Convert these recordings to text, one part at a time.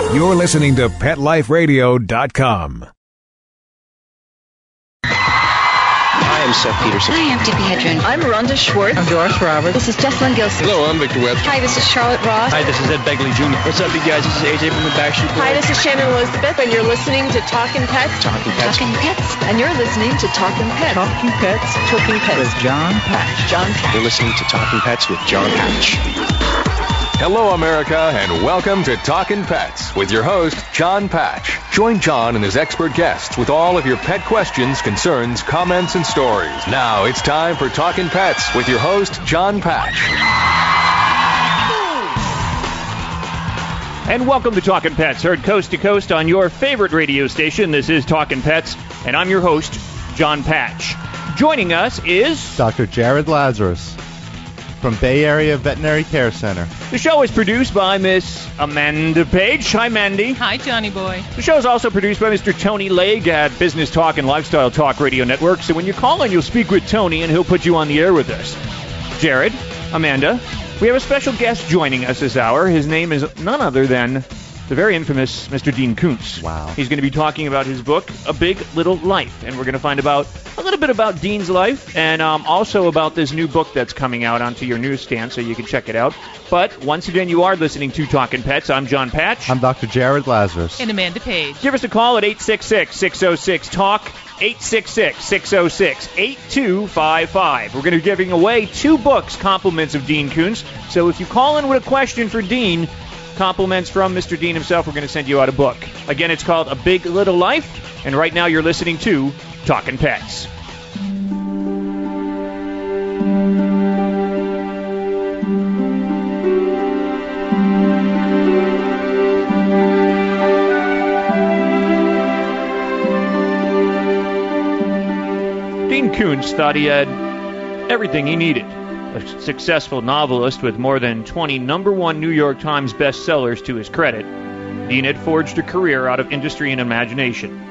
You're listening to PetLifeRadio.com. Hi, I'm Seth Peterson. Hi, I'm Tippi Hedren. I'm Rhonda Schwartz. I'm Doris Roberts. This is Jessalyn Gilson. Hello, I'm Victor West. Hi, this is Charlotte Ross. Hi, this is Ed Begley Jr. What's up, you guys? This is AJ from the Backstreet Boys. Hi, this is Shannon Elizabeth, and you're listening to Talkin Pets. Talkin Pets. Talkin Pets. And you're listening to Talkin Pets. Talkin Pets. Talkin Pets. With Jon Patch. Jon Patch. You're listening to Talkin Pets with Jon Patch. Hello, America, and welcome to Talkin Pets with your host, Jon Patch. Join Jon and his expert guests with all of your pet questions, concerns, comments, and stories. Now it's time for Talkin Pets with your host, Jon Patch. And welcome to Talkin Pets, heard coast to coast on your favorite radio station. This is Talkin Pets, and I'm your host, Jon Patch. Joining us is Dr. Jared Lazarus from Bay Area Veterinary Care Center. The show is produced by Miss Amanda Page. Hi, Mandy. Hi, Johnny boy. The show is also produced by Mr. Tony Legg at Business Talk and Lifestyle Talk Radio Network. So when you call in, you'll speak with Tony, and he'll put you on the air with us. Jared, Amanda, we have a special guest joining us this hour. His name is none other than the very infamous Mr. Dean Koontz. Wow. He's going to be talking about his book, A Big Little Life, and we're going to find out a little bit about Dean's life and also about this new book that's coming out onto your newsstand, so you can check it out. But once again, you are listening to Talkin Pets. I'm Jon Patch. I'm Dr. Jared Lazarus. And Amanda Page. Give us a call at 866-606-TALK, 866-606-8255. We're going to be giving away 2 books, compliments of Dean Koontz. So if you call in with a question for Dean, compliments from Mr. Dean himself, we're going to send you out a book. Again, it's called A Big Little Life, and right now you're listening to Talkin Pets. Dean Koontz thought he had everything he needed. A successful novelist with more than 20 #1 New York Times bestsellers to his credit, Dean had forged a career out of industry and imagination.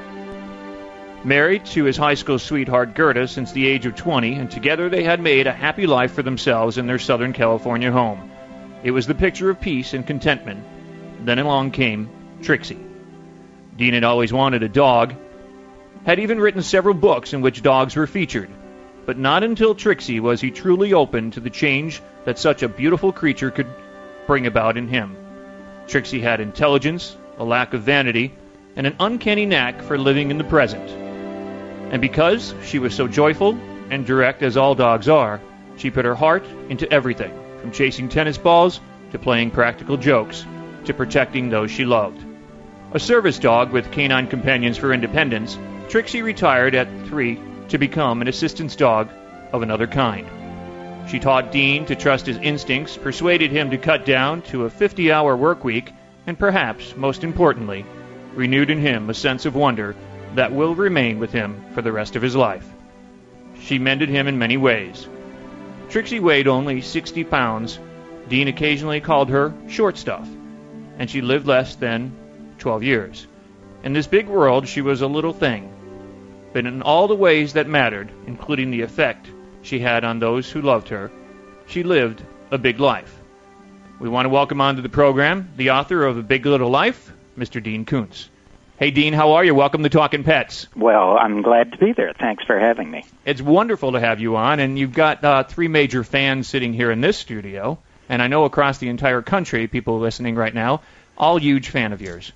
Married to his high school sweetheart Gerda since the age of 20, and together they had made a happy life for themselves in their Southern California home. It was the picture of peace and contentment. Then along came Trixie. Dean had always wanted a dog, had even written several books in which dogs were featured. But not until Trixie was he truly open to the change that such a beautiful creature could bring about in him. Trixie had intelligence, a lack of vanity, and an uncanny knack for living in the present. And because she was so joyful and direct as all dogs are, she put her heart into everything, from chasing tennis balls to playing practical jokes to protecting those she loved. A service dog with canine companions for independence, Trixie retired at 3 to become an assistance dog of another kind. She taught Dean to trust his instincts, persuaded him to cut down to a 50-hour work week, and perhaps, most importantly, renewed in him a sense of wonder that will remain with him for the rest of his life. She mended him in many ways. Trixie weighed only 60 pounds. Dean occasionally called her short stuff, and she lived less than 12 years. In this big world, she was a little thing, but in all the ways that mattered, including the effect she had on those who loved her, she lived a big life. We want to welcome onto the program the author of A Big Little Life, Mr. Dean Koontz. Hey, Dean, how are you? Welcome to Talkin Pets. Well, I'm glad to be there. Thanks for having me. It's wonderful to have you on, and you've got 3 major fans sitting here in this studio, and I know across the entire country, people listening right now, all huge fan of yours.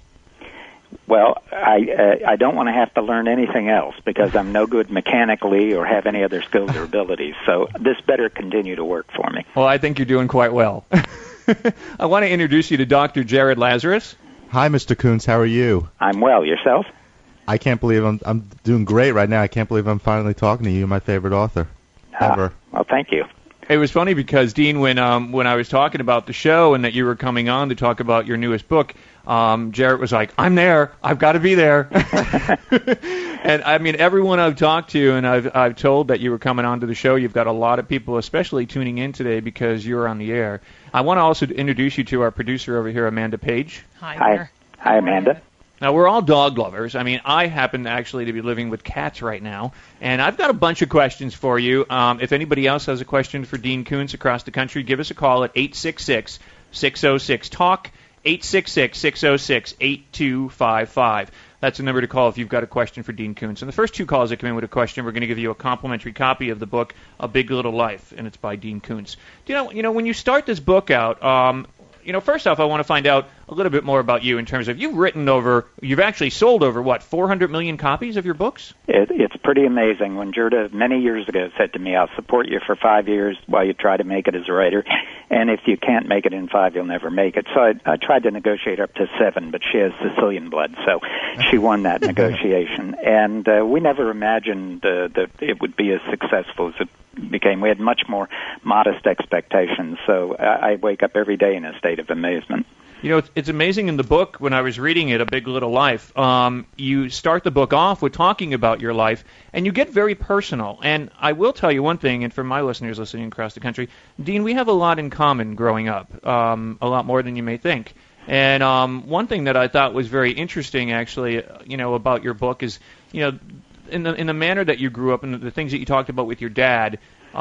Well, I don't want to have to learn anything else because I'm no good mechanically or have any other skills or abilities, so this better continue to work for me. Well, I think you're doing quite well. I want to introduce you to Dr. Jared Lazarus. Hi, Mr. Koontz. How are you? I'm well. Yourself? I can't believe I'm doing great right now. I can't believe I'm finally talking to you, my favorite author ever. Well, thank you. It was funny because, Dean, when I was talking about the show and that you were coming on to talk about your newest book, Jarrett was like, I'm there. I've got to be there. And, I mean, everyone I've talked to and I've told that you were coming on to the show, you've got a lot of people especially tuning in today because you're on the air. I want to also introduce you to our producer over here, Amanda Page. Hi, Amanda. Now, we're all dog lovers. I mean, I happen actually to be living with cats right now, and I've got a bunch of questions for you. If anybody else has a question for Dean Koontz across the country, give us a call at 866-606-TALK, 866-606-8255. That's the number to call if you've got a question for Dean Koontz. And the first two calls that come in with a question, we're going to give you a complimentary copy of the book, A Big Little Life, and it's by Dean Koontz. You know, when you start this book out, first off, I want to find out a little bit more about you in terms of you've actually sold over, 400 million copies of your books? It's pretty amazing. When Gerda many years ago said to me, I'll support you for 5 years while you try to make it as a writer, and if you can't make it in 5, you'll never make it. So I tried to negotiate up to 7, but she has Sicilian blood, so she won that negotiation. And we never imagined that it would be as successful as it became. We had much more modest expectations, so I wake up every day in a state of amazement. You know, it's amazing in the book, when I was reading it, A Big Little Life, you start the book off with talking about your life, and you get very personal. And I will tell you one thing, and for my listeners listening across the country, Dean, we have a lot in common growing up, a lot more than you may think. And one thing that I thought was very interesting, actually, about your book is, in the manner that you grew up and the things that you talked about with your dad.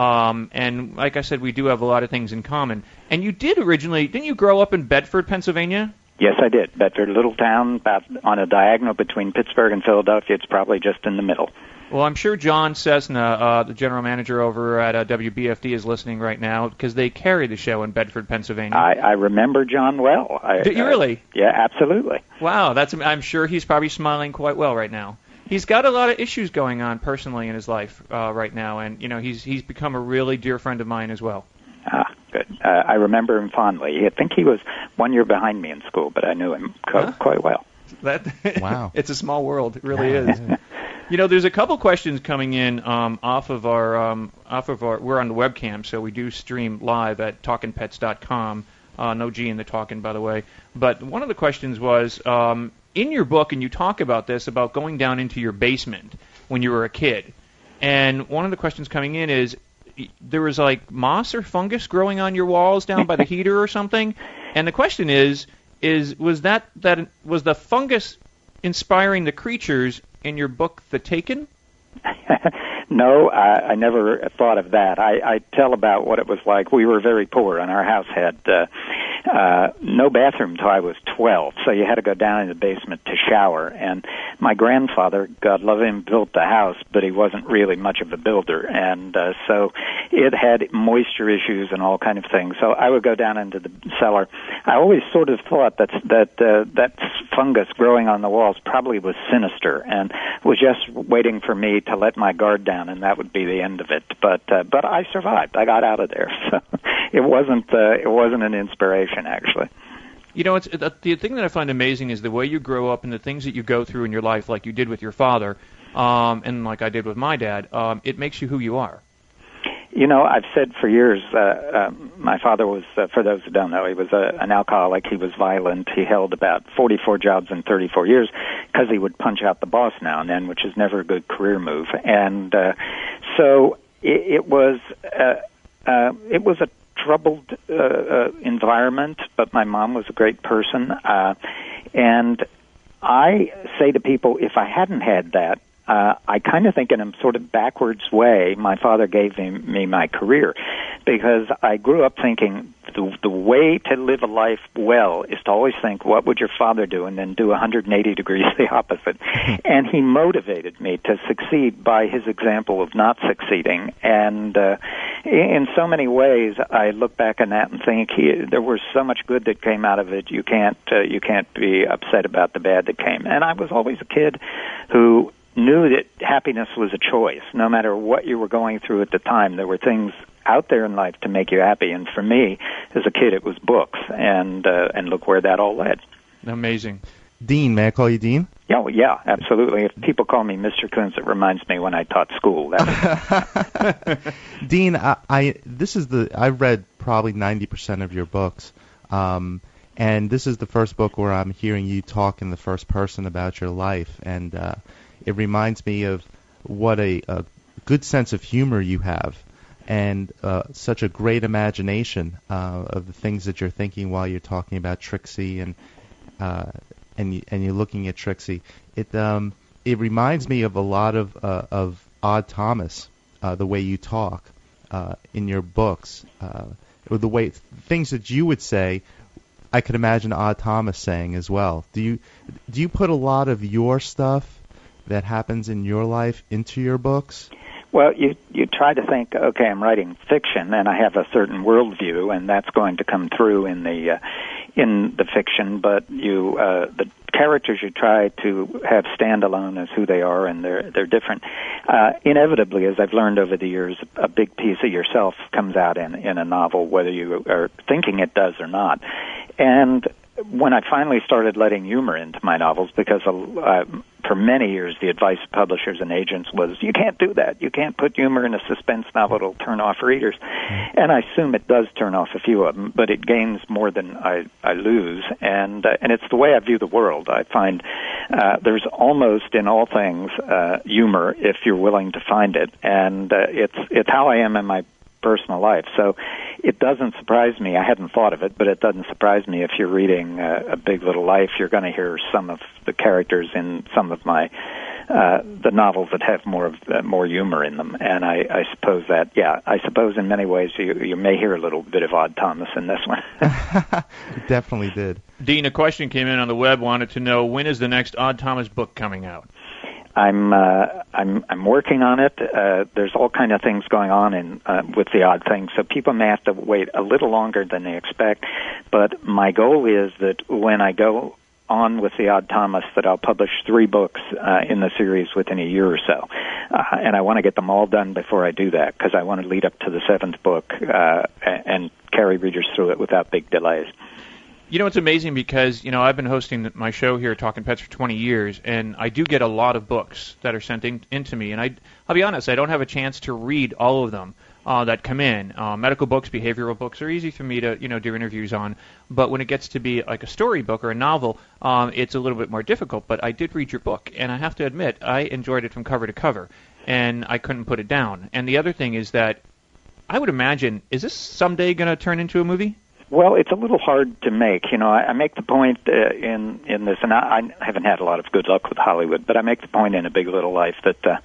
And like I said, we do have a lot of things in common. And you didn't you grow up in Bedford, Pennsylvania? Yes, I did. Bedford, a little town about on a diagonal between Pittsburgh and Philadelphia. It's probably just in the middle. Well, I'm sure John Cessna, the general manager over at WBFD, is listening right now because they carry the show in Bedford, Pennsylvania. I remember John well. Did you really? Yeah, absolutely. Wow, I'm sure he's probably smiling quite well right now. He's got a lot of issues going on personally in his life right now, and he's become a really dear friend of mine as well. Ah, good. I remember him fondly. I think he was 1 year behind me in school, but I knew him quite well. Wow. It's a small world. It really is. There's a couple questions coming in off of our. We're on the webcam, so we do stream live at talkinpets.com. No G in the talking, by the way. But one of the questions was, in your book, and you talk about this, about going down into your basement when you were a kid. And one of the questions coming in is, there was like moss or fungus growing on your walls down by the heater or something. And the question is was the fungus inspiring the creatures in your book, The Taken? No, I never thought of that. I tell about what it was like. We were very poor, and our house had no bathroom till I was 12, so you had to go down in the basement to shower. And my grandfather, God love him, built the house, but he wasn't really much of a builder, and so it had moisture issues and all kind of things. So I would go down into the cellar. I always sort of thought that fungus growing on the walls probably was sinister and was just waiting for me to let my guard down, and that would be the end of it. But I survived. I got out of there. So it wasn't an inspiration, actually. It's the thing that I find amazing is the way you grow up and the things that you go through in your life, like you did with your father, and like I did with my dad. It makes you who you are. I've said for years, my father was, for those who don't know, he was an alcoholic. He was violent. He held about 44 jobs in 34 years because he would punch out the boss now and then, which is never a good career move. And so it was a troubled environment, but my mom was a great person. And I say to people, if I hadn't had that, I kind of think in a sort of backwards way, my father gave me my career, because I grew up thinking the way to live a life well is to always think, what would your father do, and then do 180 degrees the opposite. And he motivated me to succeed by his example of not succeeding. And in so many ways, I look back on that and think there was so much good that came out of it. You can't be upset about the bad that came. And I was always a kid who knew that happiness was a choice. No matter what you were going through at the time, there were things out there in life to make you happy. And for me, as a kid, it was books. And look where that all led. Amazing. Dean, may I call you Dean? Yeah, absolutely. If people call me Mr. Koontz, it reminds me when I taught school. Dean, I read probably 90% of your books. And this is the first book where I'm hearing you talk in the first person about your life. And it reminds me of what a good sense of humor you have, and such a great imagination of the things that you're thinking while you're talking about Trixie and you're looking at Trixie. It reminds me of a lot of Odd Thomas, the way you talk in your books, or the way things that you would say I could imagine Odd Thomas saying as well. Do you put a lot of your stuff that happens in your life into your books? Well, you try to think, okay, I'm writing fiction, and I have a certain worldview, and that's going to come through in the fiction. But the characters you try to have stand alone as who they are, and they're different. Inevitably, as I've learned over the years, a big piece of yourself comes out in a novel, whether you are thinking it does or not. And when I finally started letting humor into my novels, because for many years the advice of publishers and agents was, you can't do that. You can't put humor in a suspense novel. It'll turn off readers. And I assume it does turn off a few of them, but it gains more than I lose. And it's the way I view the world. I find there's almost in all things humor if you're willing to find it. And it's how I am in my personal life. So it doesn't surprise me. I hadn't thought of it, but it doesn't surprise me if you're reading A Big Little Life, you're going to hear some of the characters in some of my the novels that have more humor in them. And I suppose I suppose in many ways you may hear a little bit of Odd Thomas in this one. Definitely did. Dean, a question came in on the web, wanted to know, when is the next Odd Thomas book coming out? I'm working on it. There's all kind of things going on with the Odd Thing, so people may have to wait a little longer than they expect. But my goal is that when I go on with the Odd Thomas, that I'll publish 3 books in the series within a year or so, and I want to get them all done before I do that, because I want to lead up to the 7th book and carry readers through it without big delays. You know, it's amazing because, I've been hosting my show here at Talkin Pets for 20 years, and I do get a lot of books that are sent into me. And I'll be honest, I don't have a chance to read all of them that come in. Medical books, behavioral books are easy for me to, do interviews on. But when it gets to be like a storybook or a novel, it's a little bit more difficult. But I did read your book, and I have to admit, I enjoyed it from cover to cover, and I couldn't put it down. And the other thing is that I would imagine, is this someday going to turn into a movie? Well, it's a little hard to make. I make the point in this, and I haven't had a lot of good luck with Hollywood, but I make the point in A Big Little Life that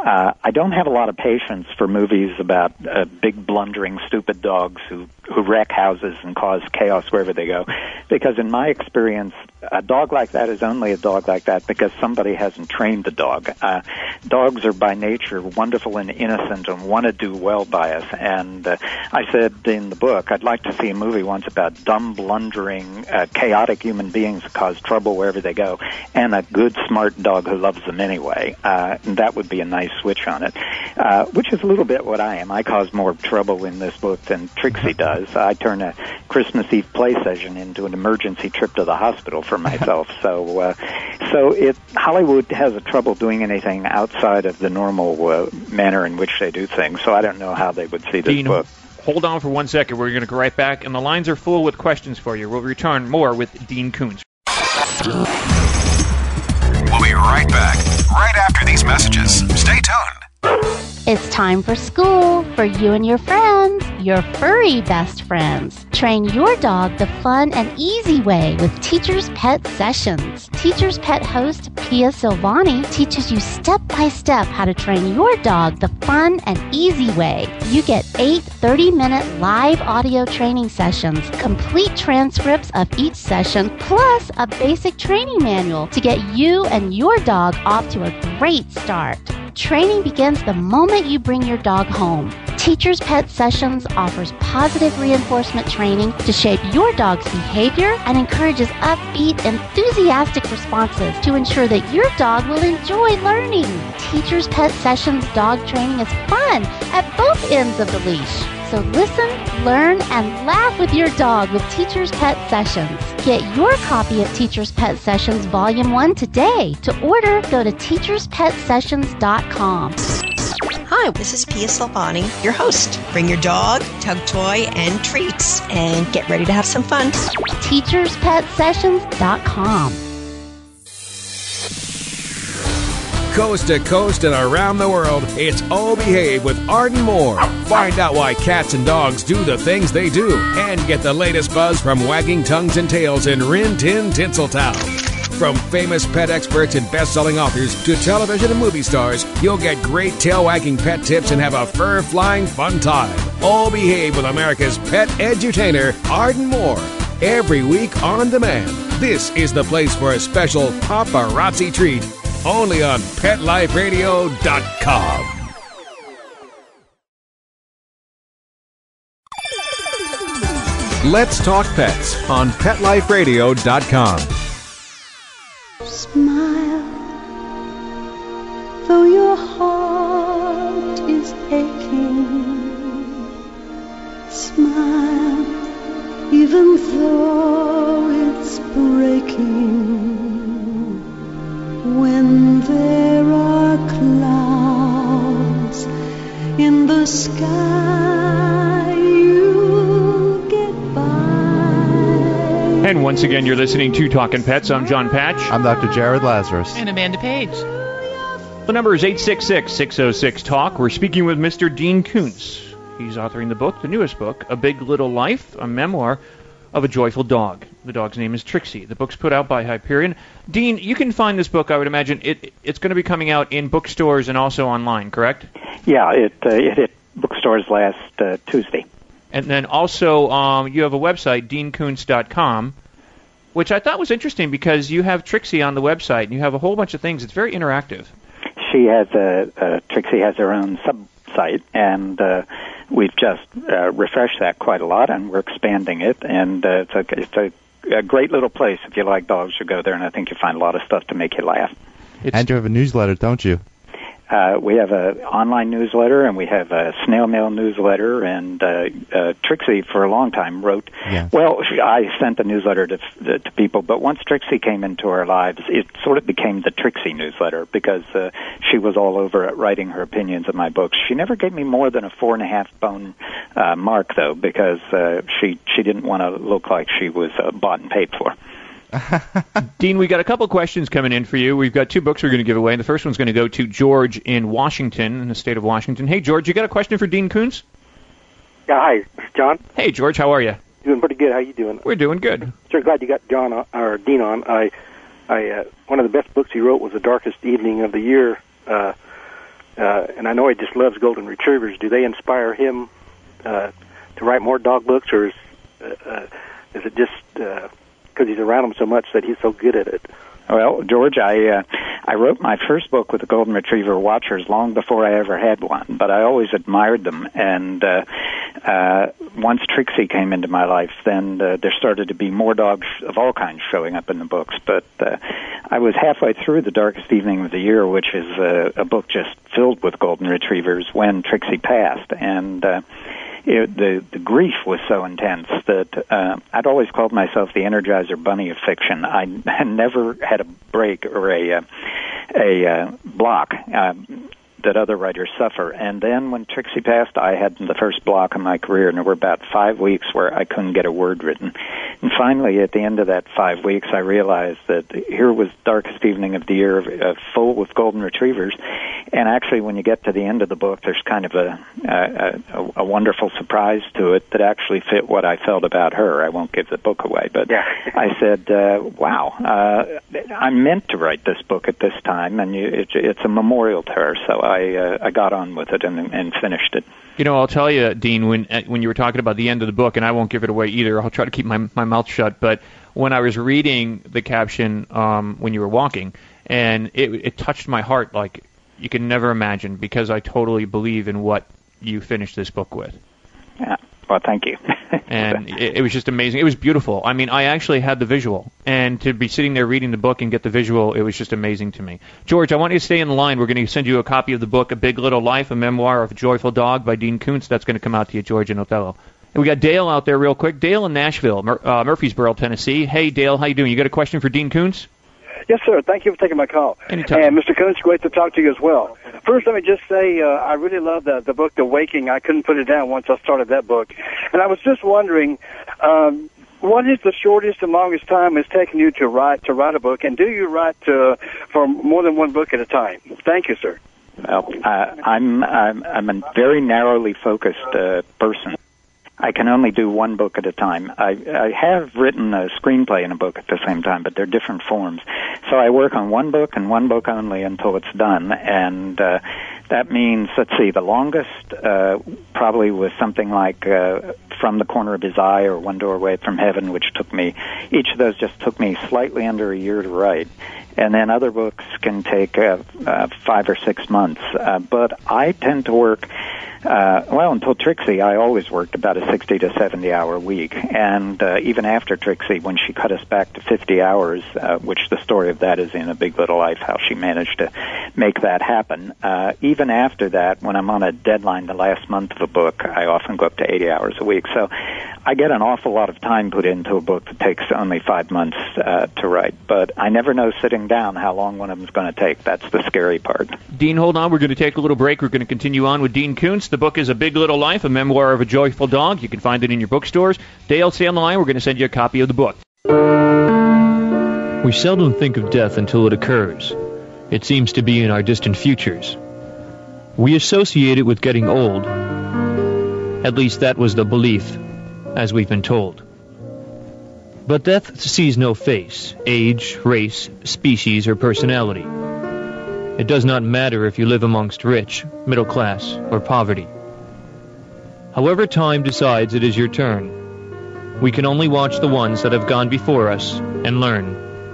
I don't have a lot of patience for movies about big, blundering, stupid dogs who wreck houses and cause chaos wherever they go, because in my experience, a dog like that is only a dog like that because somebody hasn't trained the dog. Dogs are by nature wonderful and innocent and want to do well by us, and I said in the book, I'd like to see a movie once about dumb, blundering, chaotic human beings who cause trouble wherever they go, and a good, smart dog who loves them anyway. And that would be a nice switch on it, which is a little bit what I am. I cause more trouble in this book than Trixie does. I turn a Christmas Eve play session into an emergency trip to the hospital for myself. So Hollywood has a trouble doing anything outside of the normal manner in which they do things, so I don't know how they would see this book. Hold on for 1 second. We're going to go right back, and the lines are full with questions for you. We'll return more with Dean Koontz. We'll be right back, right after these messages. Stay tuned. It's time for school for you and your friends, your furry best friends. Train your dog the fun and easy way with Teacher's Pet Sessions. Teacher's Pet host Pia Silvani teaches you step-by-step how to train your dog the fun and easy way. You get 8 30-minute live audio training sessions, complete transcripts of each session, plus a basic training manual to get you and your dog off to a great start. Training begins the moment you bring your dog home. Teacher's Pet Sessions offers positive reinforcement training to shape your dog's behavior and encourages upbeat, enthusiastic responses to ensure that your dog will enjoy learning. Teacher's Pet Sessions dog training is fun at both ends of the leash. So listen, learn, and laugh with your dog with Teacher's Pet Sessions. Get your copy of Teacher's Pet Sessions Volume 1 today. To order, go to teacherspetsessions.com. Hi, this is Pia Silvani, your host. Bring your dog, tug toy, and treats, and get ready to have some fun. teacherspetsessions.com. Coast to coast and around the world, it's All Behave with Arden Moore. Find out why cats and dogs do the things they do, and get the latest buzz from wagging tongues and tails in Rin Tin Tinseltown. From famous pet experts and best-selling authors to television and movie stars, you'll get great tail-wagging pet tips and have a fur-flying fun time. All Behave with America's pet edutainer, Arden Moore. every week on demand. This is the place for a special paparazzi treat, only on PetLifeRadio.com. Let's Talk Pets on PetLifeRadio.com. Smile, though your heart is aching. Smile, even though it's breaking. When there are clouds in the sky, you'll get by. And once again, you're listening to Talkin Pets. I'm Jon Patch. I'm Dr. Jared Lazarus. And Amanda Page. The number is 866-606-TALK. We're speaking with Mr. Dean Koontz. He's authoring the book, the newest book, A Big Little Life, a memoir of a joyful dog. The dog's name is Trixie. The book's put out by Hyperion. Dean, you can find this book, I would imagine. It's going to be coming out in bookstores and also online, correct? Yeah, it hit bookstores last Tuesday. And then also you have a website, deankoontz.com, which I thought was interesting because you have Trixie on the website and you have a whole bunch of things. It's very interactive. She has Trixie has her own sub-site, and we've just refreshed that quite a lot, and we're expanding it. And it's a great little place. If you like dogs, you go there, and I think you'll find a lot of stuff to make you laugh. And you have a newsletter, don't you? We have an online newsletter, and we have a snail mail newsletter, and Trixie, for a long time, wrote... Yeah. Well, I sent the newsletter to people, but once Trixie came into our lives, it sort of became the Trixie newsletter, because she was all over it, writing her opinions of my books. She never gave me more than a 4.5 bone mark, though, because she didn't want to look like she was bought and paid for. Dean, we got a couple questions coming in for you. We've got 2 books we're going to give away, and the first one's going to go to George in Washington, in the state of Washington. Hey, George, you got a question for Dean Koontz? Yeah, hi, John. Hey, George, how are you? Doing pretty good. How you doing? We're doing good. Sure, glad you got John or Dean on. I one of the best books he wrote was The Darkest Evening of the Year, and I know he just loves golden retrievers. Do they inspire him to write more dog books, or is it just because he's around them so much that he's so good at it? Well, George, I wrote my first book with the Golden Retriever Watchers long before I ever had one, but I always admired them. And once Trixie came into my life, then there started to be more dogs of all kinds showing up in the books. But I was halfway through The Darkest Evening of the Year, which is a book just filled with Golden Retrievers, when Trixie passed. And the grief was so intense that I'd always called myself the Energizer Bunny of fiction. I never had a break or a block that other writers suffer. And then when Trixie passed, I had the first block in my career, and there were about 5 weeks where I couldn't get a word written. And finally, at the end of that 5 weeks, I realized that here was Darkest Evening of the Year, full with Golden Retrievers. And actually, when you get to the end of the book, there's kind of a wonderful surprise to it that actually fit what I felt about her. I won't give the book away, but yeah. I said, wow, I'm meant to write this book at this time, and it's a memorial to her, so I got on with it and finished it. You know, I'll tell you, Dean, when you were talking about the end of the book, and I won't give it away either, I'll try to keep my mouth shut, but when I was reading the caption when you were walking, and it touched my heart like you can never imagine, because I totally believe in what you finished this book with. Yeah. Well, thank you. And it was just amazing. It was beautiful. I mean, I actually had the visual. And to be sitting there reading the book and get the visual, it was just amazing to me. George, I want you to stay in the line. We're going to send you a copy of the book, A Big Little Life, a memoir of a joyful dog by Dean Koontz. That's going to come out to you, George and Othello. And we got Dale out there real quick. Dale in Nashville, Murfreesboro, Tennessee. Hey, Dale, how you doing? You got a question for Dean Koontz? Yes, sir. Thank you for taking my call. Anytime. And Mr. Koontz, great to talk to you as well. First, let me just say I really love the book, The Waking. I couldn't put it down once I started that book. And I was just wondering, what is the shortest and longest time it's taken you to write a book? And do you write for more than one book at a time? Thank you, sir. Well, I'm a very narrowly focused person. I can only do one book at a time. I have written a screenplay and a book at the same time, but they're different forms. So I work on one book and one book only until it's done. And That means, let's see, the longest probably was something like From the Corner of His Eye or One Door Away from Heaven, which took me, each of those just took me slightly under a year to write. And then other books can take 5 or 6 months. But I tend to work, until Trixie, I always worked about a 60 to 70 hour week. And even after Trixie, when she cut us back to 50 hours, which the story of that is in A Big Little Life, how she managed to make that happen. Even after that, when I'm on a deadline the last month of a book, I often go up to 80 hours a week. So I get an awful lot of time put into a book that takes only 5 months to write. But I never know sitting down how long one of them is going to take. That's the scary part. Dean, hold on. We're going to take a little break. We're going to continue on with Dean Koontz. The book is A Big Little Life, a memoir of a joyful dog. You can find it in your bookstores. Dale, stay on the line. We're going to send you a copy of the book. We seldom think of death until it occurs. It seems to be in our distant futures. We associate it with getting old. At least that was the belief, as we've been told. But death sees no face, age, race, species, or personality. It does not matter if you live amongst rich, middle class, or poverty. However time decides it is your turn, we can only watch the ones that have gone before us and learn.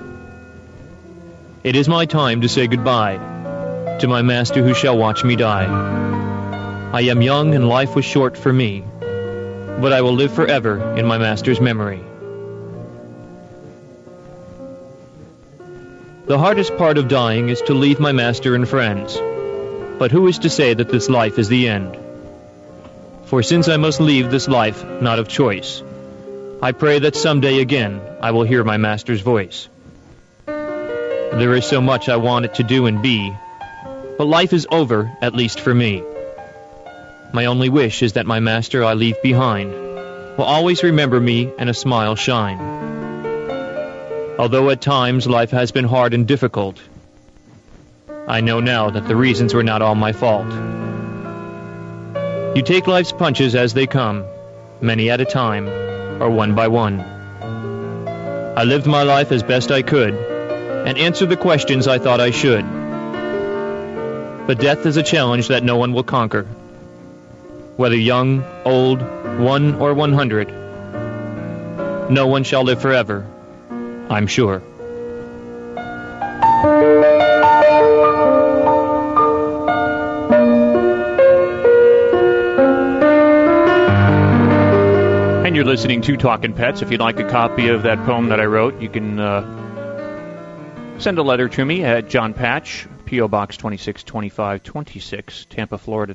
It is my time to say goodbye to my master who shall watch me die. I am young and life was short for me, but I will live forever in my master's memory. The hardest part of dying is to leave my master and friends. But who is to say that this life is the end? For since I must leave this life not of choice, I pray that someday again I will hear my master's voice. There is so much I wanted to do and be, but life is over, at least for me. My only wish is that my master I leave behind will always remember me and a smile shine. Although at times life has been hard and difficult, I know now that the reasons were not all my fault. You take life's punches as they come, many at a time, or one by one. I lived my life as best I could, and answered the questions I thought I should. But death is a challenge that no one will conquer. Whether young, old, 1 or 100, no one shall live forever, I'm sure. And you're listening to Talkin Pets. If you'd like a copy of that poem that I wrote, you can send a letter to me at Jon Patch, P.O. Box 262526, Tampa, Florida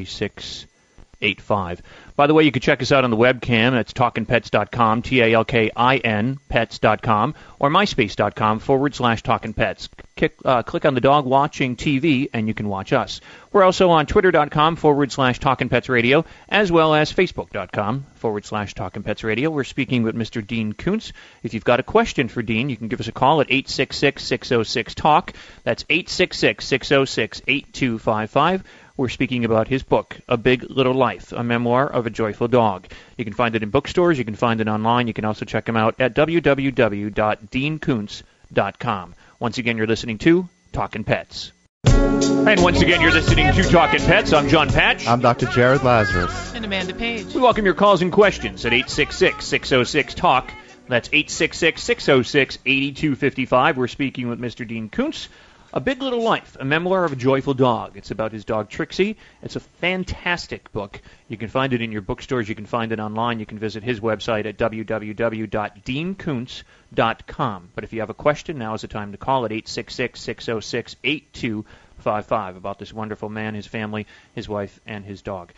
33685. By the way, you can check us out on the webcam. That's talkinpets.com, Talkin, pets.com, or myspace.com/talkinpets. Click on the dog watching TV, and you can watch us. We're also on twitter.com/talkinpetsradio, as well as facebook.com/talkinpetsradio. We're speaking with Mr. Dean Koontz. If you've got a question for Dean, you can give us a call at 866-606-TALK. That's 866-606-8255. We're speaking about his book, A Big Little Life, a memoir of a joyful dog. You can find it in bookstores. You can find it online. You can also check him out at www.deankoontz.com. Once again, you're listening to Talkin Pets. And once again, you're listening to Talkin Pets. I'm Jon Patch. I'm Dr. Jared Lazarus. And Amanda Page. We welcome your calls and questions at 866-606-TALK. That's 866-606-8255. We're speaking with Mr. Dean Koontz. A Big Little Life, a memoir of a joyful dog. It's about his dog Trixie. It's a fantastic book. You can find it in your bookstores. You can find it online. You can visit his website at www.deankoontz.com. But if you have a question, now is the time to call at 866-606-8255 about this wonderful man, his family, his wife, and his dog.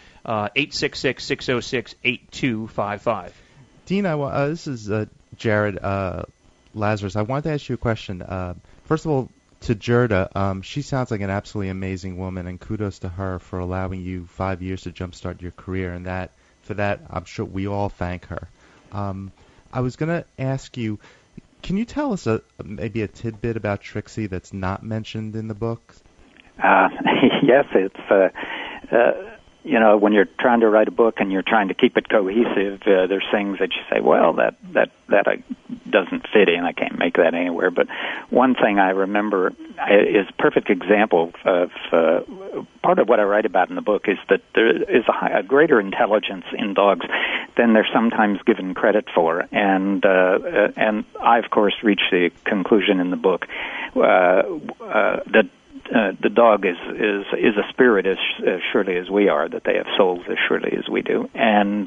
866-606-8255. Dean, this is Jared Lazarus. I wanted to ask you a question. First of all, to Gerda, she sounds like an absolutely amazing woman, and kudos to her for allowing you 5 years to jumpstart your career, and for that, I'm sure we all thank her. I was going to ask you, can you tell us maybe a tidbit about Trixie that's not mentioned in the book? Yes, it's when you're trying to write a book and you're trying to keep it cohesive, there's things that you say, well, that doesn't fit in. I can't make that anywhere. But one thing I remember is a perfect example of part of what I write about in the book is that there is a greater intelligence in dogs than they're sometimes given credit for. And I, of course, reached the conclusion in the book that the dog is a spirit as surely as we are, that they have souls as surely as we do. And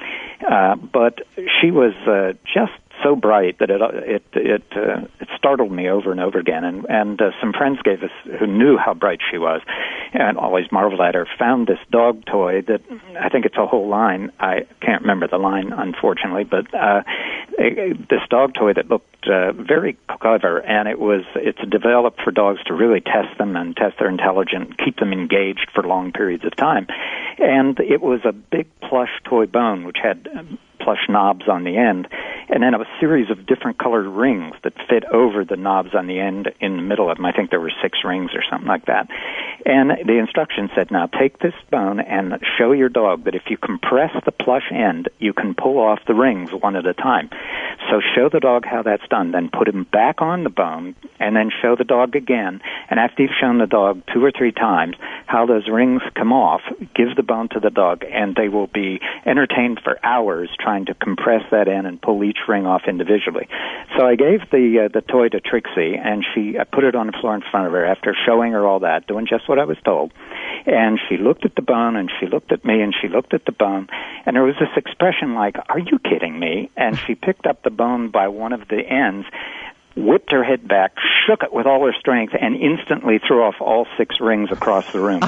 but she was just so bright that it startled me over and over again. And some friends gave us, who knew how bright she was and always marveled at her, found this dog toy that I think it's a whole line. I can't remember the line, unfortunately, but this dog toy that looked very clever, and it's developed for dogs to really test them and test their intelligence, keep them engaged for long periods of time. And it was a big plush toy bone which had plush knobs on the end, and then a series of different colored rings that fit over the knobs on the end in the middle of them. I think there were 6 rings or something like that. And the instructions said, now take this bone and show your dog that if you compress the plush end, you can pull off the rings one at a time. So show the dog how that's done, then put him back on the bone, and then show the dog again. And after you've shown the dog 2 or 3 times how those rings come off, give the bone to the dog, and they will be entertained for hours trying to compress that in and pull each ring off individually. So I gave the toy to Trixie, and I put it on the floor in front of her after showing her all that, doing just what I was told. And she looked at the bone, and she looked at me, and she looked at the bone, and there was this expression like, "Are you kidding me?" And she picked up the bone by one of the ends, whipped her head back, shook it with all her strength, and instantly threw off all 6 rings across the room.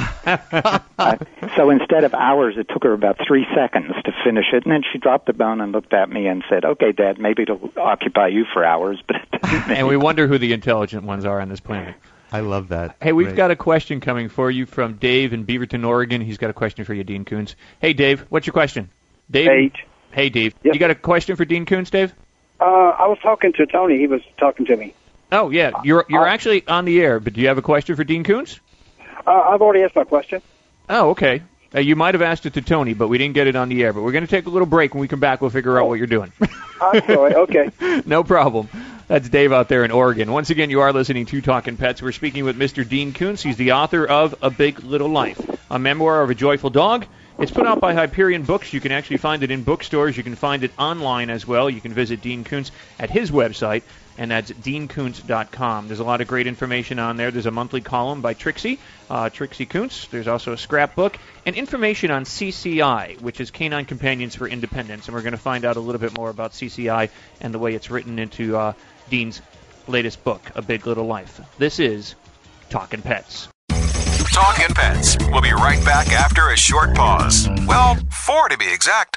So instead of hours, it took her about 3 seconds to finish it, and then she dropped the bone and looked at me and said, "Okay, Dad, maybe it'll occupy you for hours, but it doesn't." And we wonder who the intelligent ones are on this planet. I love that. Hey, we've got a question coming for you from Dave in Beaverton, Oregon. He's got a question for you, Dean Koontz. Hey, Dave, what's your question? Dave? Hey, Dave. Yep. You got a question for Dean Koontz, Dave? I was talking to Tony. He was talking to me. Oh, yeah. You're actually on the air, but do you have a question for Dean Koontz? I've already asked my question. Oh, okay. You might have asked it to Tony, but we didn't get it on the air. But we're going to take a little break. When we come back, we'll figure out what you're doing. I'm sorry. Okay. No problem. That's Dave out there in Oregon. Once again, you are listening to Talkin Pets. We're speaking with Mr. Dean Koontz. He's the author of A Big Little Life, a memoir of a joyful dog. It's put out by Hyperion Books. You can actually find it in bookstores. You can find it online as well. You can visit Dean Koontz at his website, and that's deankoontz.com. There's a lot of great information on there. There's a monthly column by Trixie, Trixie Koontz. There's also a scrapbook and information on CCI, which is Canine Companions for Independence. And we're going to find out a little bit more about CCI and the way it's written into Dean's latest book, A Big Little Life. This is Talkin Pets. Talkin Pets. We'll be right back after a short pause. Well, 4 to be exact.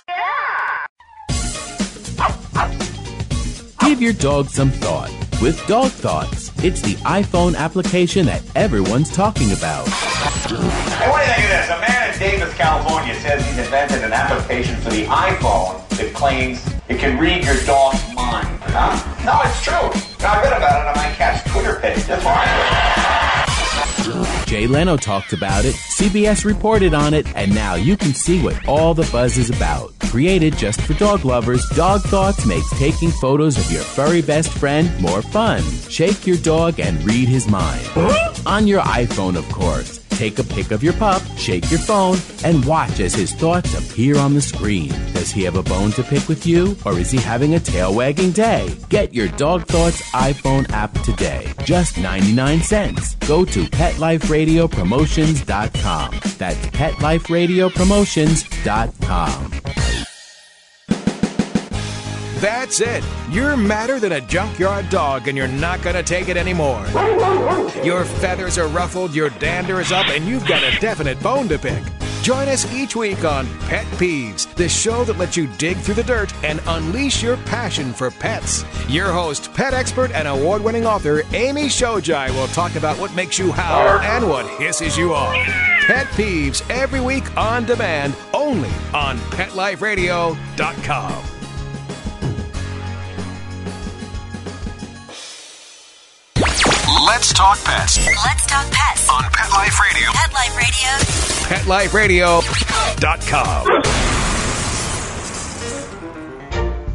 Give your dog some thought with Dog Thoughts. It's the iPhone application that everyone's talking about. Hey, what do you think of this? A man in Davis, California says he's invented an application for the iPhone that claims it can read your dog's mind. Huh? No, it's true. I read about it on my cat's Twitter page. That's why I Jay Leno talked about it, CBS reported on it, and now you can see what all the buzz is about. Created just for dog lovers, Dog Thoughts makes taking photos of your furry best friend more fun. Shake your dog and read his mind. On your iPhone, of course. Take a pic of your pup, shake your phone, and watch as his thoughts appear on the screen. Does he have a bone to pick with you, or is he having a tail-wagging day? Get your Dog Thoughts iPhone app today. Just 99 cents. Go to PetLifeRadioPromotions.com. That's PetLifeRadioPromotions.com. That's it. You're madder than a junkyard dog, and you're not going to take it anymore. Your feathers are ruffled, your dander is up, and you've got a definite bone to pick. Join us each week on Pet Peeves, the show that lets you dig through the dirt and unleash your passion for pets. Your host, pet expert and award-winning author Amy Shojai will talk about what makes you howl and what hisses you off. Pet Peeves every week on demand, only on PetLifeRadio.com. Let's talk pets. Let's talk pets On Pet Life Radio. Pet Life Radio. PetLifeRadio.com.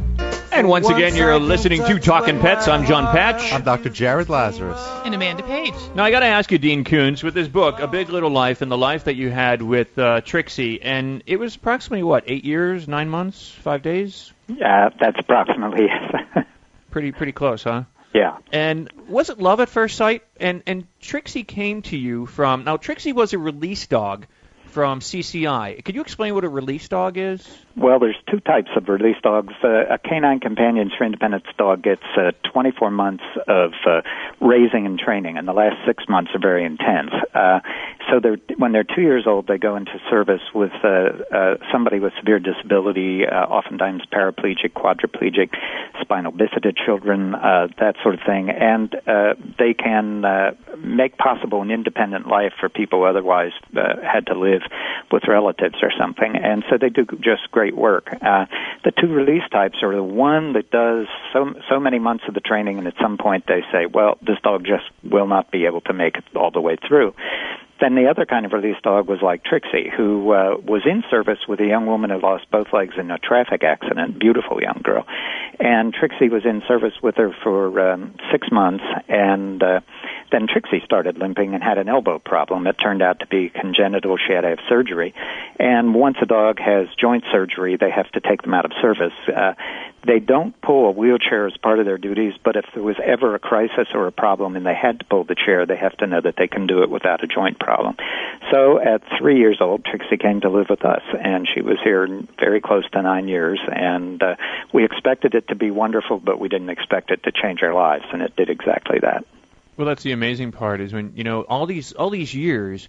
And once again, you're listening to Talkin Pets. I'm Jon Patch. I'm Dr. Jared Lazarus. And Amanda Page. Now, I got to ask you, Dean Koontz, with this book, A Big Little Life, and the life that you had with Trixie, and it was approximately, 8 years, 9 months, 5 days? Yeah, that's approximately it. Pretty close, huh? Yeah. And was it love at first sight? And Trixie came to you from... Now, Trixie was a release dog from CCI. Could you explain what a release dog is? Well, there's two types of release dogs. A canine companions for independence dog gets 24 months of raising and training, and the last 6 months are very intense. So when they're 2 years old, they go into service with somebody with severe disability, oftentimes paraplegic, quadriplegic, spinal bifida children, that sort of thing, and they can make possible an independent life for people who otherwise had to live with relatives or something, and so they do just great work. The two release types are the one that does so many months of the training, and at some point they say, well, this dog just will not be able to make it all the way through. Then the other kind of release dog was like Trixie, who was in service with a young woman who lost both legs in a traffic accident, beautiful young girl. And Trixie was in service with her for 6 months, and then Trixie started limping and had an elbow problem. It turned out to be congenital. She had to have surgery. And once a dog has joint surgery, they have to take them out of service. They don't pull a wheelchair as part of their duties, but if there was ever a crisis or a problem and they had to pull the chair, they have to know that they can do it without a joint problem. So at 3 years old, Trixie came to live with us, and she was here very close to 9 years, and we expected it to be wonderful, but we didn't expect it to change our lives, and it did exactly that. Well, that's the amazing part, is when, all these years,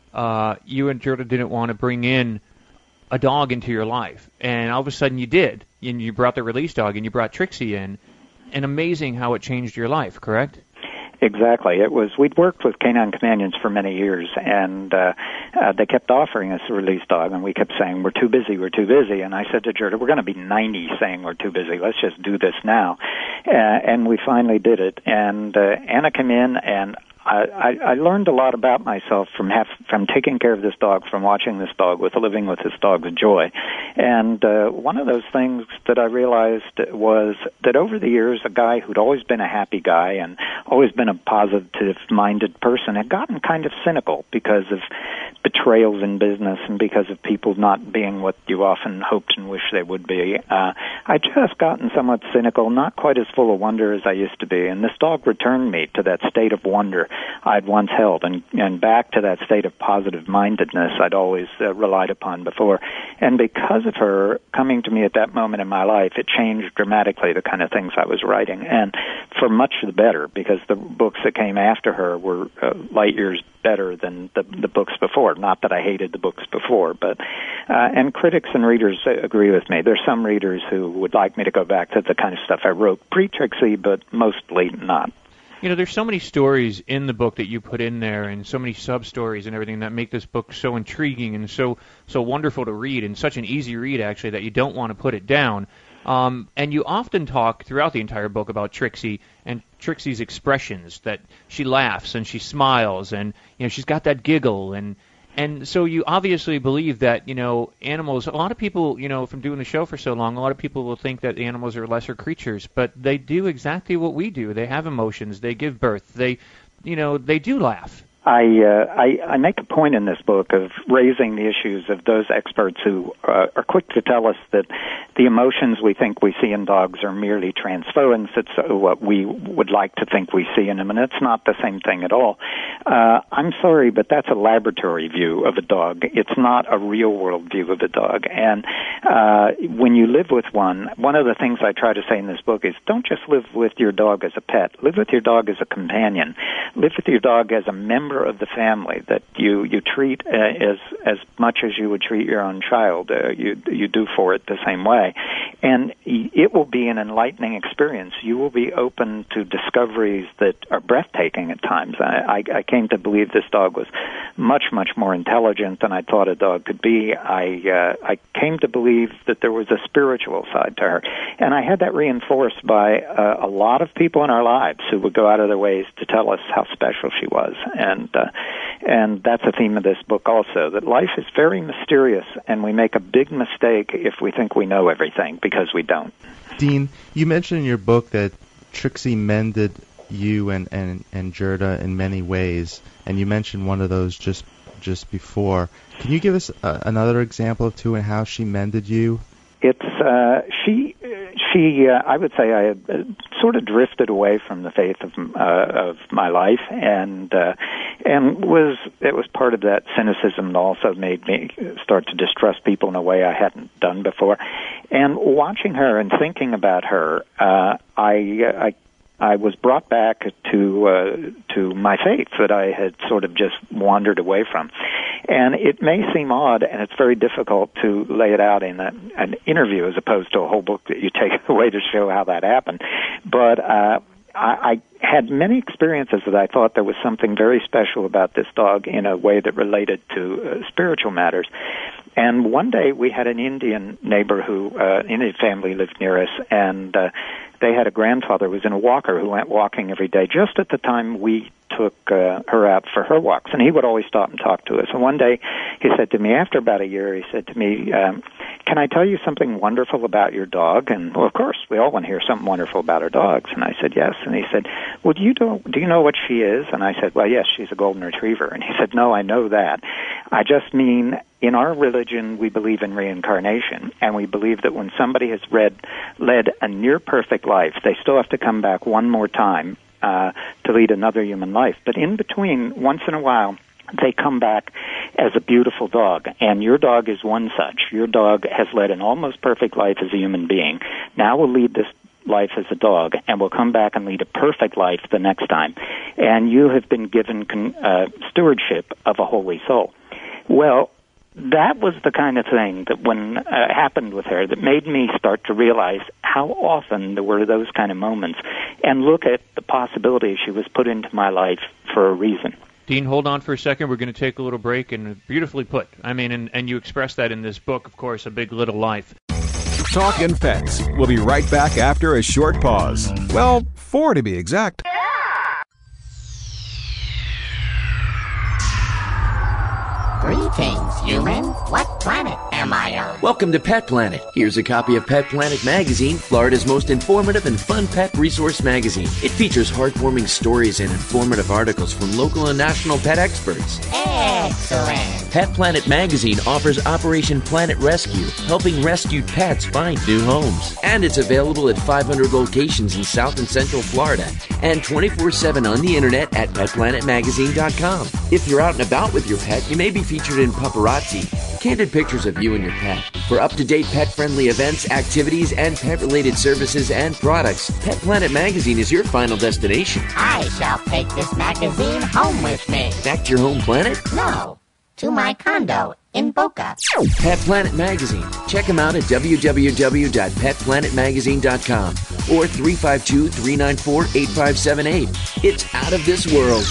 you and Gerda didn't want to bring in a dog into your life, and all of a sudden you did, and you brought the release dog, and you brought Trixie in, and amazing how it changed your life, correct? Exactly. We'd worked with canine companions for many years, and they kept offering us a release dog, and we kept saying, we're too busy, and I said to Gerda, we're going to be 90 saying we're too busy, let's just do this now. And we finally did it, and Anna came in, and I learned a lot about myself from taking care of this dog, from watching this dog, living with this dog's joy. And one of those things that I realized was that over the years, a guy who'd always been a happy guy and always been a positive-minded person had gotten kind of cynical because of betrayals in business and because of people not being what you often hoped and wished they would be. I'd just gotten somewhat cynical, not quite as full of wonder as I used to be, and this dog returned me to that state of wonder I'd once held, and back to that state of positive-mindedness I'd always relied upon before. And because of her coming to me at that moment in my life, it changed dramatically the kind of things I was writing, and for much the better, because the books that came after her were light years better than the books before. Not that I hated the books before, but and critics and readers agree with me. There's some readers who would like me to go back to the kind of stuff I wrote pre-Trixie, but mostly not. There's so many stories in the book that you put in there, and so many sub-stories and everything that make this book so intriguing and so wonderful to read, and such an easy read, actually, that you don't want to put it down. And you often talk throughout the entire book about Trixie and Trixie's expressions, that she laughs and she smiles, and she's got that giggle, and so you obviously believe that, animals, a lot of people, from doing the show for so long, a lot of people will think that animals are lesser creatures, but they do exactly what we do. They have emotions. They give birth. They do laugh. I make a point in this book of raising the issues of those experts who are quick to tell us that the emotions we think we see in dogs are merely transference. It's what we would like to think we see in them, and it's not the same thing at all. I'm sorry, but that's a laboratory view of a dog. It's not a real-world view of a dog. And when you live with one of the things I try to say in this book is don't just live with your dog as a pet. Live with your dog as a companion. Live with your dog as a member of the family that you treat as much as you would treat your own child. You do for it the same way. And it will be an enlightening experience. You will be open to discoveries that are breathtaking at times. I came to believe this dog was much, much more intelligent than I thought a dog could be. I came to believe that there was a spiritual side to her. And I had that reinforced by a lot of people in our lives who would go out of their ways to tell us how special she was. And And that's a theme of this book also, that life is very mysterious, and we make a big mistake if we think we know everything, because we don't. Dean, you mentioned in your book that Trixie mended you and Gerda in many ways, and you mentioned one of those just before. Can you give us another example of two and how she mended you? It's I would say I had sort of drifted away from the faith of my life, and it was part of that cynicism that also made me start to distrust people in a way I hadn't done before. And watching her and thinking about her, I was brought back to my faith that I had sort of just wandered away from. And it may seem odd, and it's very difficult to lay it out in an interview as opposed to a whole book that you take away to show how that happened. But I had many experiences that I thought there was something very special about this dog in a way that related to spiritual matters. And one day we had an Indian neighbor Indian family lived near us, and they had a grandfather who was in a walker who went walking every day just at the time we took her out for her walks. And he would always stop and talk to us. And one day he said to me, after about a year, he said to me, can I tell you something wonderful about your dog? And, well, of course, we all want to hear something wonderful about our dogs. And I said, yes. And he said, well, do you know what she is? And I said, well, yes, she's a golden retriever. And he said, no, I know that. I just mean, in our religion, we believe in reincarnation, and we believe that when somebody has led a near-perfect life, they still have to come back one more time to lead another human life. But in between, once in a while, they come back as a beautiful dog, and your dog is one such. Your dog has led an almost perfect life as a human being. Now will lead this life as a dog, and will come back and lead a perfect life the next time. And you have been given stewardship of a holy soul. Well, that was the kind of thing that when happened with her that made me start to realize how often there were those kind of moments and look at the possibility she was put into my life for a reason. Dean, hold on for a second. We're going to take a little break, and beautifully put. I mean, and you express that in this book, of course, A Big Little Life. Talkin Pets. We'll be right back after a short pause. Well, 4 to be exact. Greetings, humans. What planet am I on? Welcome to Pet Planet. Here's a copy of Pet Planet Magazine, Florida's most informative and fun pet resource magazine. It features heartwarming stories and informative articles from local and national pet experts. Excellent. Pet Planet Magazine offers Operation Planet Rescue, helping rescued pets find new homes. And it's available at 500 locations in South and Central Florida and 24/7 on the internet at petplanetmagazine.com. If you're out and about with your pet, you may be featured in Paparazzi, candid pictures of you and your pet. For up-to-date pet-friendly events, activities, and pet-related services and products, Pet Planet Magazine is your final destination. I shall take this magazine home with me. Back to your home planet? No, to my condo in Boca. Pet Planet Magazine. Check them out at www.petplanetmagazine.com or 352-394-8578. It's out of this world.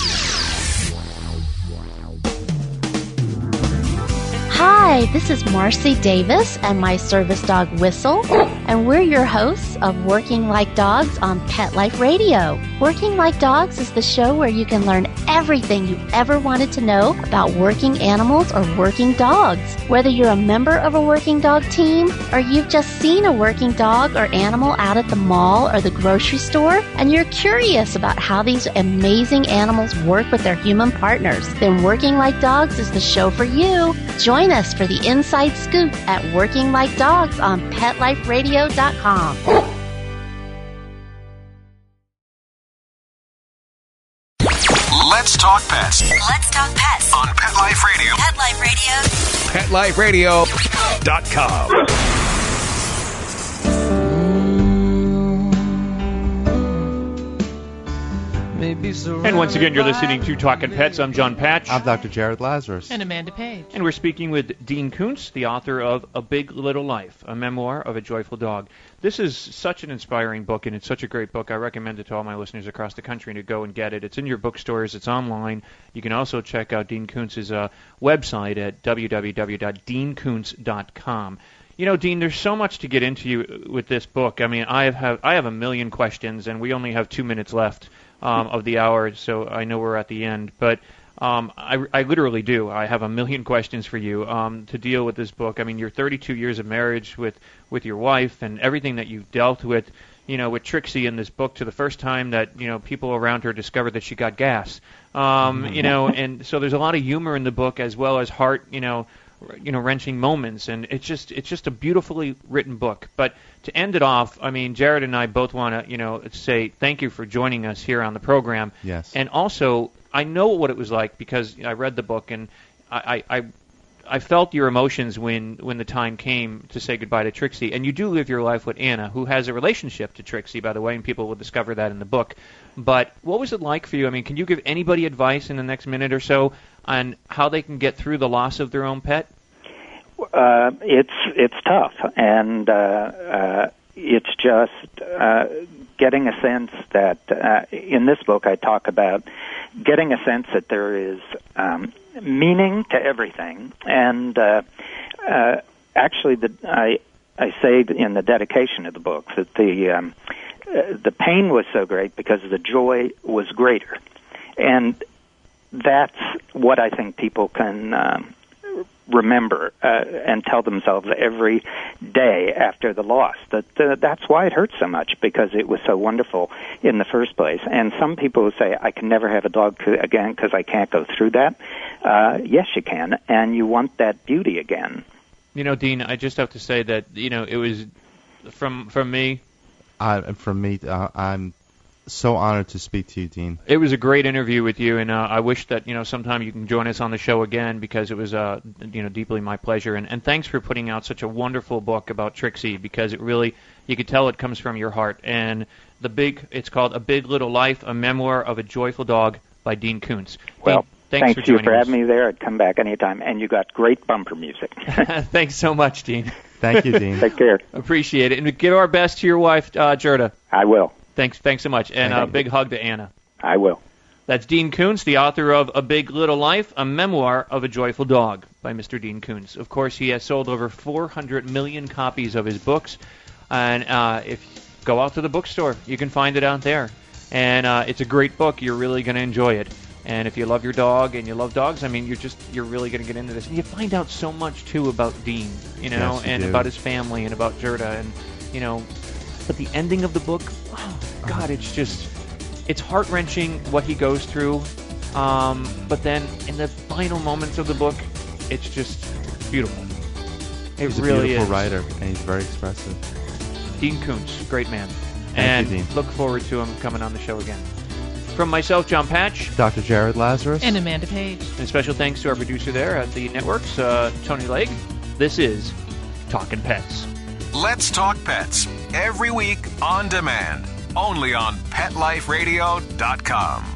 Hi, this is Marcy Davis and my service dog Whistle, and we're your hosts of Working Like Dogs on Pet Life Radio. Working Like Dogs is the show where you can learn everything you ever wanted to know about working animals or working dogs. Whether you're a member of a working dog team or you've just seen a working dog or animal out at the mall or the grocery store and you're curious about how these amazing animals work with their human partners, then Working Like Dogs is the show for you. Join us for the inside scoop at Working Like Dogs on PetLifeRadio.com. Let's talk pets. Let's talk pets On Pet Life Radio. Pet Life Radio. PetLifeRadio.com. And once again, you're listening to Talkin Pets. I'm Jon Patch. I'm Dr. Jared Lazarus. And Amanda Page. And we're speaking with Dean Koontz, the author of A Big Little Life, a memoir of a joyful dog. This is such an inspiring book, and it's such a great book. I recommend it to all my listeners across the country to go and get it. It's in your bookstores. It's online. You can also check out Dean Koontz's website at www.deankoontz.com. You know, Dean, there's so much to get into with this book. I mean, I have a million questions, and we only have 2 minutes left of the hour, so I know we're at the end. But I literally do. I have a million questions for you to deal with this book. I mean, your 32 years of marriage with your wife and everything that you've dealt with, with Trixie in this book to the first time that, people around her discovered that she got gas. And so there's a lot of humor in the book as well as heart, wrenching moments, and it's just a beautifully written book. But to end it off, I mean, Jared and I both want to, say thank you for joining us here on the program. Yes. And also, I know what it was like because I read the book, and I felt your emotions when the time came to say goodbye to Trixie. And you do live your life with Anna, who has a relationship to Trixie, by the way, and people will discover that in the book. But what was it like for you? I mean, can you give anybody advice in the next minute or so on how they can get through the loss of their own pet? It's tough, and it's just getting a sense that in this book I talk about getting a sense that there is meaning to everything, and actually, I say in the dedication of the book that the pain was so great because the joy was greater, and that's what I think people can remember and tell themselves every day after the loss, that's why it hurts so much, because it was so wonderful in the first place. And some people will say, I can never have a dog again because I can't go through that. Yes, you can, and you want that beauty again. Dean, I just have to say that, it was, from me... I'm so honored to speak to you, Dean. It was a great interview with you, and I wish that sometime you can join us on the show again, because it was deeply my pleasure. And thanks for putting out such a wonderful book about Trixie, because it really, you could tell it comes from your heart. And it's called A Big Little Life, a memoir of a joyful dog by Dean Koontz. Well, thanks for joining us. having me there. I'd come back anytime, and you got great bumper music. Thanks so much, Dean. Thank you, Dean. Take care. Appreciate it, and give our best to your wife, Gerda. I will. Thanks so much, and a big hug to Anna. I will. That's Dean Koontz, the author of A Big Little Life, a memoir of a joyful dog by Mr. Dean Koontz. Of course, he has sold over 400 million copies of his books, and if you go out to the bookstore, you can find it out there. And it's a great book. You're really going to enjoy it. And if you love your dog and you love dogs, I mean, you're really going to get into this. And you find out so much, too, about Dean, yes, and about his family and about Gerda, and, but the ending of the book, oh, God, it's heart-wrenching what he goes through. But then in the final moments of the book, it's just beautiful. He's really a beautiful is. writer, and he's very expressive. Dean Koontz, great man. Thank you, Dean. Look forward to him coming on the show again. From myself, Jon Patch. Dr. Jared Lazarus. And Amanda Page. And special thanks to our producer there at the networks, Tony Legg. This is Talkin Pets. Let's Talk Pets, every week on demand, only on PetLifeRadio.com.